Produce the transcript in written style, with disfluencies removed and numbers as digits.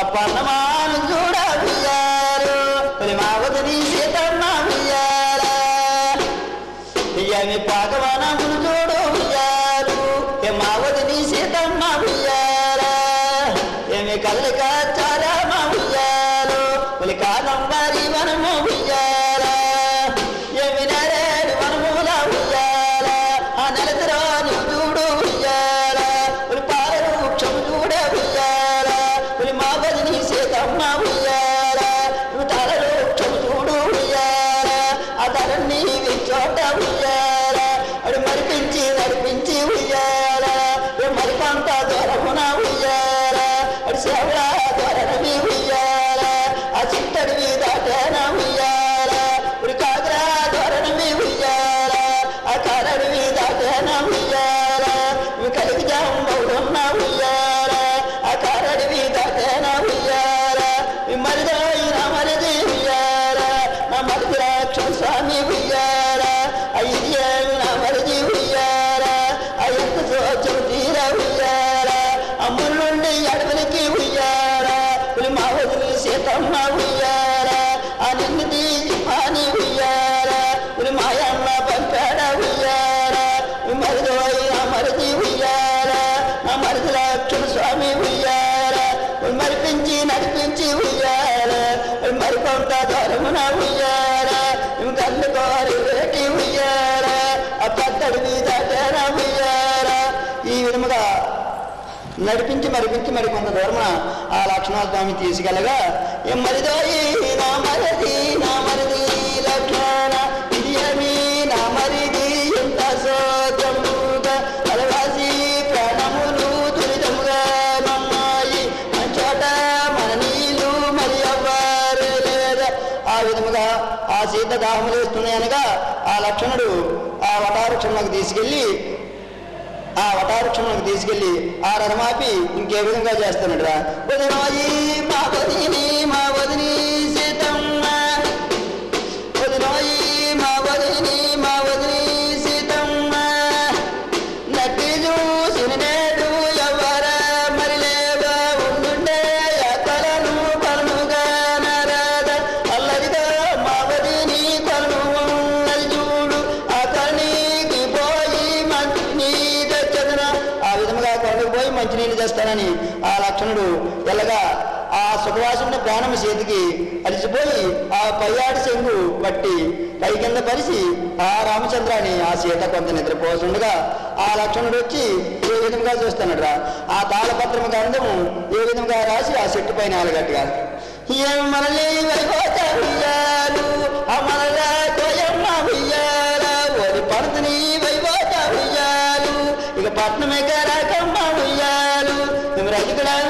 పన్నమాను చూడ ఉయ్యారు మా వదిని సీతమ్మ ఉయ్యాల ఏమి పాకవనమును చూడు ఉయ్యారు మా వదిని సీతమ్మ ఉయ్యాల ఏమి కల్లిక చారమ్మ ఉయ్యారు కాలం వారి వనము ఉయ్యాల ఏమి నరేడు వనముల ఉయ్యాల ఆ నెలతరాని చూడు ఉయ్యాల పాలవృక్షము చూడ ఉయ్యాల మా వదిని సీతమ్మ ఉయ్యాల తలవృక్షము చూడు ఉయ్యాల ఆ తలని చోట ఉయ్యాల అడు మరిపించి నడిపించి ఉయ్యాల మరికొంత దూరమున ఉయ్యాల అడు సేవల దూరమి ఉయ్యాల ఆ చిట్టడివి దాటన ఉయ్యాల ఇప్పుడు కాకరా దూరణమి ఉయ్యాల ఆ కారడివి దాటన ఉయ్యాల ఇవి కలిగి జాంబౌడున్న ఉయ్యాల ఆ కారడివి దాటన ఉయ్యాల మరిదైన మరిది ఉయ్యాల నా మరిది రాక్షణ స్వామి ఉయ్యాల ఇది ఏమి నా మరిది ఉయ్యాల ఎంత సోచం తీర ఉయ్యాల అమ్ముల నుండి అడవులకి ఉయ్యాల మా వదిలి సీతమ్మ ఉయ్యాల ఆ నిన్నిది అని ఉయ్యాల మాయమ్మ పంపాడ ఉయ్యాల మరిదోయి నా మరిది ఉయ్యాల నా మరిది లక్ష్మణ స్వామి ఉయ్యాల మరిపించి నడిపించి ఉయ్యాల మరికొంత దూరమున ఉయ్యాల కళ్ళు కోరి వేటి ఉయ్యాల ఆ పెద్దడివి దాటన ఉయ్యాల ఈ విధముగా నడిపించి మరిపించి మరి కొంత దూరమున ఆ లక్ష్మణస్వామి తీసుకెళ్ళగా మరిదోయి నా మరిది లక్ష్మణ ఇది ఏమి నా మరిది ఎంత సోచముగా అలవాసి ప్రాణములు దురితముగా మమ్మాయి చోట మన నీళ్ళు మరి అవ్వారు లేదా ఆ విధముగా ఆ సీత దాహములు వేస్తున్నాయనగా ఆ లక్ష్మణుడు ఆ వటావృక్షంలోకి తీసుకెళ్ళి ఆ రథమాపి ఇంకే విధంగా చేస్తున్నాడురా వదినోయి మా వదిని సీతమ్మ వదినోయి మా వదిని సీతమ్మ నట్టి చూసిన నేడు ఎవర మరి లేవా ఉండుండే కలను పనుగా నరాద అల్లరిగా మా వదిని కొలను ఉన్నది చూడు ఆ కనికి పోయి మంచిని తెచ్చదున ఆ విధముగా కొనకు పోయి మంచినీళ్ళు తెస్తానని ఆ లక్ష్మణుడు ఎల్లగా ఆ సుఖవాసుని ప్రాణం చేతికి అలిసిపోయి ఆ పయ్యాడి చెంగు పట్టి పై కింద పరిచి ఆ రామచంద్రాన్ని ఆ సీత కొంత నిద్రపోతుండగా ఆ లక్ష్మణుడు వచ్చి ఏ విధంగా చూస్తున్నాడు రా ఆ తాళపత్రము గంధము ఏ విధంగా రాసి ఆ చెట్టు పైన ఆలగట్టుగా ఏం మనల్ని వైపోతారు ఆ మనలా కోయమ్మ ఉయ్యాల ఓరి పడుతుని వైపోతా ఉయ్యాలు ఇక పట్నమే కరాకమ్మ ఉయ్యాలు రజకుడా